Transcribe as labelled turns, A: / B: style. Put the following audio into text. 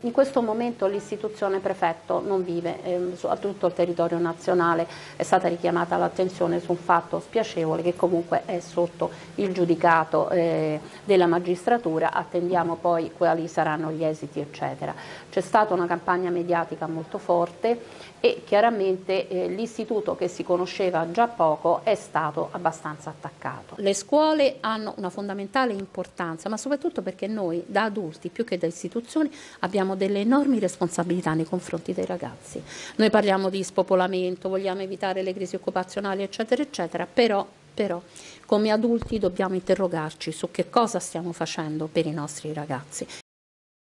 A: In questo momento l'istituzione prefetto non vive, su tutto il territorio nazionale è stata richiamata l'attenzione su un fatto spiacevole che comunque è sotto il giudicato della magistratura, attendiamo poi quali saranno gli esiti eccetera. C'è stata una campagna mediatica molto forte e chiaramente l'istituto che si conosceva già poco è stato abbastanza attaccato. Le scuole hanno una fondamentale importanza, ma soprattutto perché noi da adulti più che da istituzioni abbiamo delle enormi responsabilità nei confronti dei ragazzi. Noi parliamo di spopolamento, vogliamo evitare le crisi occupazionali eccetera eccetera, però come adulti dobbiamo interrogarci su che cosa stiamo facendo per i nostri ragazzi